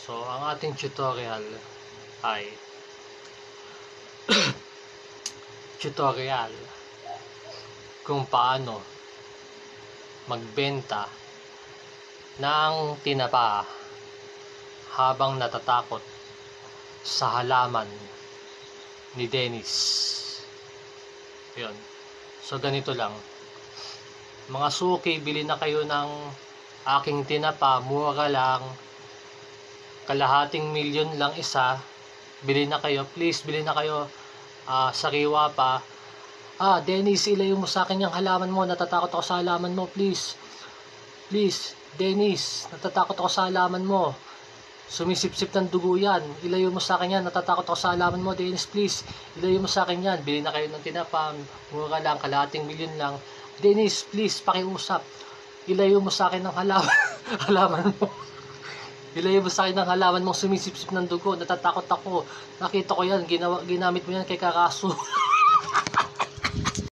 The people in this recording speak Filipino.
So, ang ating tutorial ay tutorial kung paano magbenta ng tinapa habang natatakot sa halaman ni Dennis. Yun. So, ganito lang. Mga suki, bili na kayo ng aking tinapa. Mura lang. Kalahating milyon lang isa. Bili na kayo. Please, bili na kayo. Sariwa pa. Dennis, ilayo mo sa akin yung halaman mo. Natatakot ako sa halaman mo. Please. Please, Dennis. Natatakot ako sa halaman mo. Sumisipsip ng dugo yan. Ilayo mo sa akin yan. Natatakot ako sa halaman mo. Dennis, please. Ilayo mo sa akin yan. Bili na kayo ng tinapa. Mura lang. Kalahating milyon lang. Dennis, please. Pakiusap. Ilayo mo sa akin ng halaman mo. Ilayo mo sa akin ng halaman mo. Sumisipsip ng dugo. Natatakot ako. Nakita ko yan. Ginamit mo yan kay Kakaso.